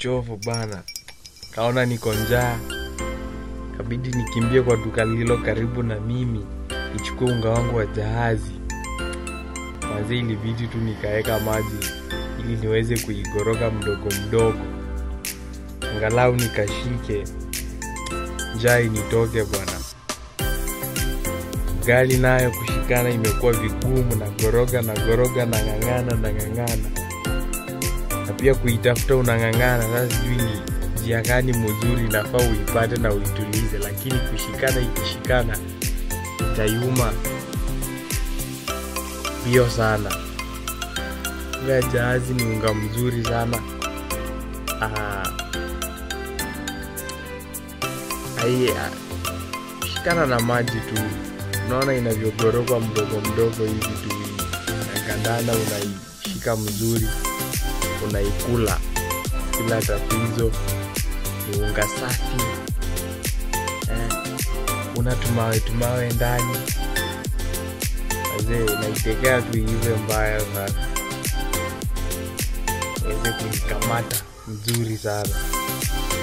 uchovu bana. Kaona niko njaa. Kabidi nikimbie kwa duka lilo karibu na mimi nichukue unga wangu wa jahazi. Kwanza ilibidi tu nikaeka maji ili niweze kuigoroga mdogo mdogo. Angalau nikashike njaa initoke bwana. Ugali nayo kushikana imekuwa vigumu, na goroga na ngangana. Na pia kuitafuta unangangana. Sasa sijui ni njia gani mzuri nafaa uipate na uitulize, lakini kushikana ikishikana itayuma bio sana. Unga jahazi ni unga mzuri sana. Kushikana na maji tu. Unaona inavyogoroka mdogo mdogo hivi tu. Unakandana, unaishika mzuri, unaikula bila tatizo. Ni unga safi. Una tumawe ndani. Wazee naitekea tu hivi mbaya sana. Weze kuikamata mzuri sana.